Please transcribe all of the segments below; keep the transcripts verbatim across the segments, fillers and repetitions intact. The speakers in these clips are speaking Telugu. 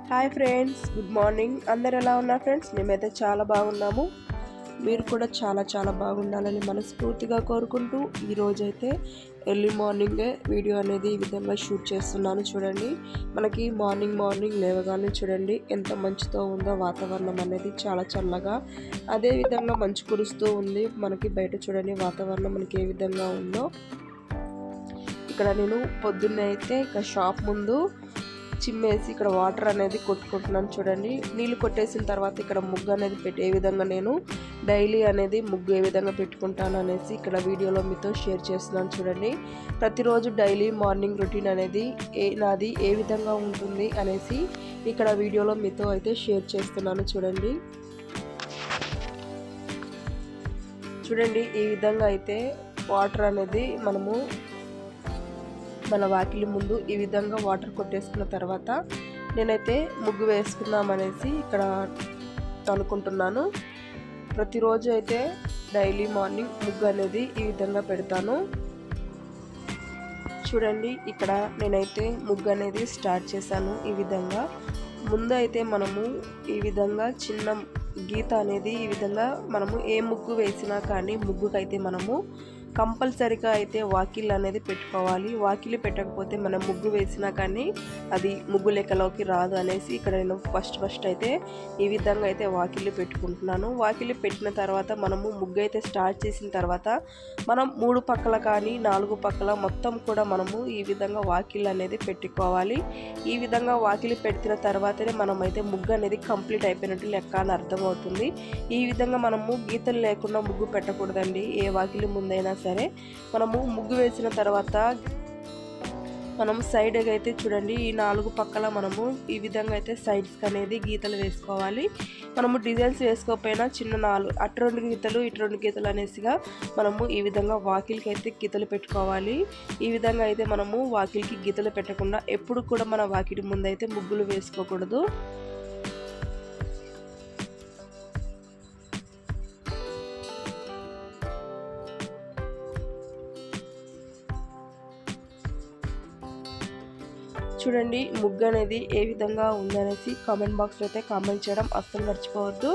Hi friends, good morning. అందరు ఎలా ఉన్నారు ఫ్రెండ్స్? మేమైతే చాలా బాగున్నాము. మీరు కూడా చాలా చాలా బాగుండాలని మనస్ఫూర్తిగా కోరుకుంటూ ఈరోజైతే ఎర్లీ మార్నింగే వీడియో అనేది ఈ విధంగా షూట్ చేస్తున్నాను. చూడండి, మనకి మార్నింగ్ మార్నింగ్ లేవగానే చూడండి ఎంత మంచుతో ఉందో వాతావరణం అనేది. చాలా చల్లగా, అదేవిధంగా మంచు కురుస్తూ ఉంది. మనకి బయట చూడండి వాతావరణం మనకి ఏ విధంగా ఉందో. ఇక్కడ నేను పొద్దున్నే అయితే ఇక షాప్ ముందు చిమ్మేసి ఇక్కడ వాటర్ అనేది కొట్టుకుంటున్నాను. చూడండి, నీళ్ళు కొట్టేసిన తర్వాత ఇక్కడ ముగ్గు అనేది పెట్టి ఏ విధంగా నేను డైలీ అనేది ముగ్గు ఏ విధంగా పెట్టుకుంటాను అనేసి ఇక్కడ వీడియోలో మీతో షేర్ చేస్తున్నాను. చూడండి, ప్రతిరోజు డైలీ మార్నింగ్ రొటీన్ అనేది ఏ నాది ఏ విధంగా ఉంటుంది అనేసి ఇక్కడ వీడియోలో మీతో అయితే షేర్ చేస్తున్నాను. చూడండి చూడండి ఈ విధంగా అయితే వాటర్ అనేది మనము మన వాకిలి ముందు ఈ విధంగా వాటర్ కొట్టేసుకున్న తర్వాత నేనైతే ముగ్గు వేసుకుందాం అనేసి ఇక్కడ అనుకుంటున్నాను. ప్రతిరోజు అయితే డైలీ మార్నింగ్ ముగ్గు అనేది ఈ విధంగా పెడతాను. చూడండి, ఇక్కడ నేనైతే ముగ్గు అనేది స్టార్ట్ చేశాను. ఈ విధంగా ముందు అయితే మనము ఈ విధంగా చిన్న గీత అనేది ఈ విధంగా మనము ఏ ముగ్గు వేసినా కానీ ముగ్గుకైతే మనము కంపల్సరీగా అయితే వాకిల్ అనేది పెట్టుకోవాలి. వాకిలి పెట్టకపోతే మనం ముగ్గు వేసినా కానీ అది ముగ్గు లెక్కలోకి రాదు అనేసి ఇక్కడ నేను ఫస్ట్ ఫస్ట్ అయితే ఈ విధంగా అయితే వాకిలి పెట్టుకుంటున్నాను. వాకిలి పెట్టిన తర్వాత మనము ముగ్గు అయితే స్టార్ట్ చేసిన తర్వాత మనం మూడు పక్కల కానీ నాలుగు పక్కల మొత్తం కూడా మనము ఈ విధంగా వాకిల్ అనేది పెట్టుకోవాలి. ఈ విధంగా వాకిలి పెట్టిన తర్వాతనే మనం అయితే ముగ్గు అనేది కంప్లీట్ అయిపోయినట్టు లెక్క అని అర్థమవుతుంది. ఈ విధంగా మనము గీతలు లేకుండా ముగ్గు పెట్టకూడదండి. ఏ వాకిలి ముందైనా సరే మనము ముగ్గు వేసిన తర్వాత మనం సైడ్గా అయితే చూడండి ఈ నాలుగు పక్కల మనము ఈ విధంగా అయితే సైడ్స్కి అనేది గీతలు వేసుకోవాలి. మనము డిజైన్స్ వేసుకోకపోయినా చిన్న నాలుగు అటు రెండు గీతలు ఇటు రెండు గీతలు అనేసిగా మనము ఈ విధంగా వాకిల్కి అయితే గీతలు పెట్టుకోవాలి. ఈ విధంగా అయితే మనము వాకిల్కి గీతలు పెట్టకుండా ఎప్పుడు కూడా మన వాకిలి ముందైతే ముగ్గులు వేసుకోకూడదు. చూడండి, ముగ్గు అనేది ఏ విధంగా ఉందనేసి కామెంట్ బాక్స్లో అయితే కామెంట్ చేయడం అస్సలు మర్చిపోవద్దు.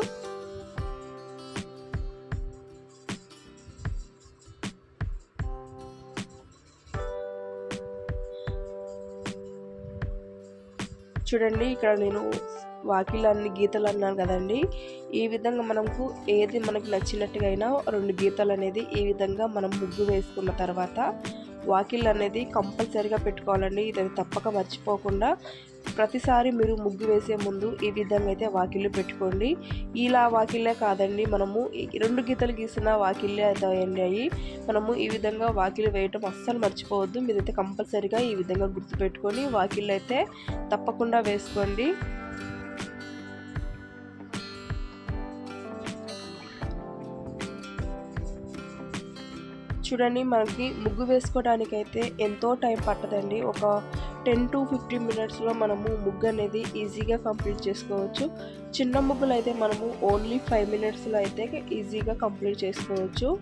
చూడండి, ఇక్కడ నేను వాకిల్ అన్ని గీతలు అన్నాను కదండి. ఈ విధంగా మనకు ఏది మనకి నచ్చినట్టుగా అయినా రెండు గీతలు అనేది ఈ విధంగా మనం ముగ్గు వేసుకున్న తర్వాత వాకిల్ అనేది కంపల్సరీగా పెట్టుకోవాలండి. ఇది తప్పక మర్చిపోకుండా ప్రతిసారి మీరు ముగ్గు వేసే ముందు ఈ విధంగా అయితే వాకిళ్ళు పెట్టుకోండి. ఇలా వాకిళ్ళే కాదండి, మనము రెండు గీతలు గీసిన వాకిళ్ళే అవుతాయండి అవి. మనము ఈ విధంగా వాకిలు వేయటం అస్సలు మర్చిపోవద్దు. మీరైతే కంపల్సరీగా ఈ విధంగా గుర్తుపెట్టుకొని వాకిళ్ళు అయితే తప్పకుండా వేసుకోండి. చూడండి, మనకి ముగ్గు వేసుకోవడానికి అయితే ఎంతో టైం పట్టదండి. ఒక టెన్ టు ఫిఫ్టీన్ మినిట్స్లో మనము ముగ్గు అనేది ఈజీగా కంప్లీట్ చేసుకోవచ్చు. చిన్న ముగ్గులు అయితే మనము ఓన్లీ ఫైవ్ మినిట్స్లో అయితే ఈజీగా కంప్లీట్ చేసుకోవచ్చు.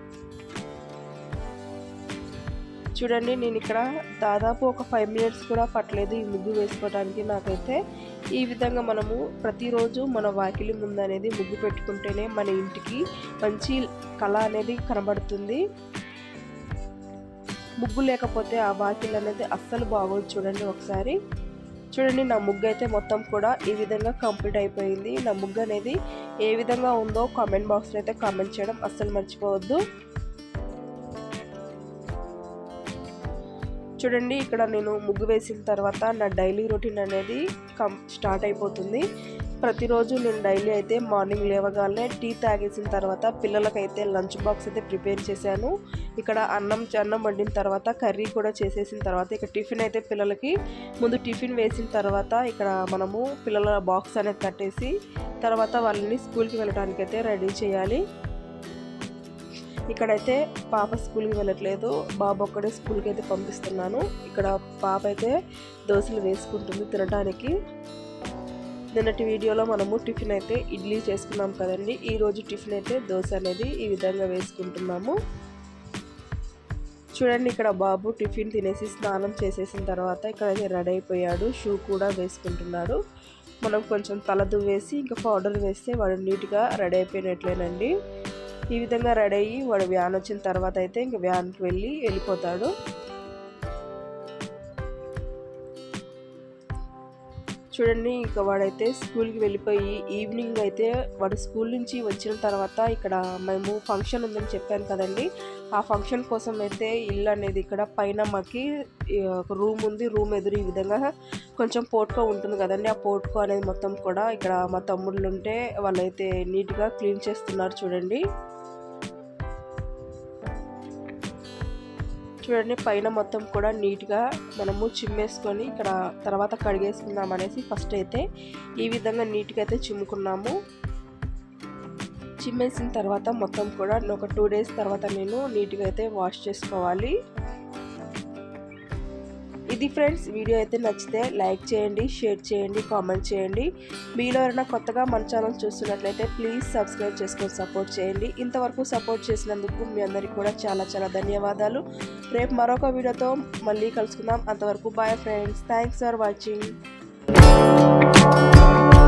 చూడండి, నేను ఇక్కడ దాదాపు ఒక ఫైవ్ మినిట్స్ కూడా పట్టలేదు ఈ ముగ్గు వేసుకోవడానికి నాకైతే. ఈ విధంగా మనము ప్రతిరోజు మన వాకిలి ముందు అనేది ముగ్గు పెట్టుకుంటేనే మన ఇంటికి మంచి కళ అనేది కనబడుతుంది. ముగ్గు లేకపోతే ఆ వాకిల్ అనేది అస్సలు బాగోదు. చూడండి ఒకసారి చూడండి, నా ముగ్గు అయితే మొత్తం కూడా ఈ విధంగా కంప్లీట్ అయిపోయింది. నా ముగ్గు అనేది ఏ విధంగా ఉందో కామెంట్ బాక్స్లో అయితే కామెంట్ చేయడం అస్సలు మర్చిపోవద్దు. చూడండి, ఇక్కడ నేను ముగ్గు వేసిన తర్వాత నా డైలీ రొటీన్ అనేది కం స్టార్ట్ అయిపోతుంది. ప్రతిరోజు నేను డైలీ అయితే మార్నింగ్ లేవగానే టీ తాగేసిన తర్వాత పిల్లలకైతే లంచ్ బాక్స్ అయితే ప్రిపేర్ చేశాను. ఇక్కడ అన్నం అన్నం వండిన తర్వాత కర్రీ కూడా చేసేసిన తర్వాత ఇక్కడ టిఫిన్ అయితే పిల్లలకి ముందు టిఫిన్ వేసిన తర్వాత ఇక్కడ మనము పిల్లల బాక్స్ అనేది కట్టేసి తర్వాత వాళ్ళని స్కూల్కి వెళ్ళడానికి అయితే రెడీ చేయాలి. ఇక్కడైతే పాప స్కూల్కి వెళ్ళట్లేదు, బాబు ఒక్కడే స్కూల్కి అయితే పంపిస్తున్నాను. ఇక్కడ పాప అయితే దోశలు వేసుకుంటుంది తినడానికి. నిన్నటి వీడియోలో మనము టిఫిన్ అయితే ఇడ్లీ చేసుకున్నాం కదండి. ఈరోజు టిఫిన్ అయితే దోశ అనేది ఈ విధంగా వేసుకుంటున్నాము. చూడండి, ఇక్కడ బాబు టిఫిన్ తినేసి స్నానం చేసేసిన తర్వాత ఇక్కడ రెడీ అయిపోయాడు. షూ కూడా వేసుకుంటున్నాడు. మనం కొంచెం తలదు వేసి ఇంకా పౌడర్ వేస్తే వాడు నీట్గా రెడీ అయిపోయినట్లేనండి. ఈ విధంగా రెడీ అయ్యి వాడు వ్యాన్ వచ్చిన తర్వాత అయితే ఇంకా వ్యాన్కి వెళ్ళి వెళ్ళిపోతాడు. చూడండి ఇంకా వాడైతే స్కూల్కి వెళ్ళిపోయి ఈవినింగ్ అయితే వాడు స్కూల్ నుంచి వచ్చిన తర్వాత ఇక్కడ మేము ఫంక్షన్ ఉందని చెప్పాను కదండి. ఆ ఫంక్షన్ కోసం అయితే ఇల్లు అనేది ఇక్కడ పైన మాకి ఒక రూమ్ ఉంది. రూమ్ ఎదురు ఈ విధంగా కొంచెం పోర్ట్కో ఉంటుంది కదండి. ఆ పోర్ట్కో అనేది మొత్తం కూడా ఇక్కడ మా తమ్ముళ్ళు ఉంటే వాళ్ళైతే నీట్గా క్లీన్ చేస్తున్నారు. చూడండి చూడండి పైన మొత్తం కూడా నీట్గా మనము చిమ్మేసుకొని ఇక్కడ తర్వాత కడిగేసుకుందాం అనేసి ఫస్ట్ అయితే ఈ విధంగా నీట్గా అయితే చిమ్ముకున్నాము. చిమ్మేసిన తర్వాత మొత్తం కూడా ఒక టూ డేస్ తర్వాత నేను నీట్గా అయితే వాష్ చేసుకోవాలి. ఇది ఫ్రెండ్స్, వీడియో అయితే నచ్చితే లైక్ చేయండి, షేర్ చేయండి, కామెంట్ చేయండి. మీలో ఎవరైనా కొత్తగా మన ఛానల్ చూస్తున్నట్లయితే ప్లీజ్ సబ్స్క్రైబ్ చేసుకొని సపోర్ట్ చేయండి. ఇంతవరకు సపోర్ట్ చేసినందుకు మీ అందరికీ కూడా చాలా చాలా ధన్యవాదాలు. రేపు మరొక వీడియోతో మళ్ళీ కలుసుకుందాం. అంతవరకు bye friends, thanks for watching.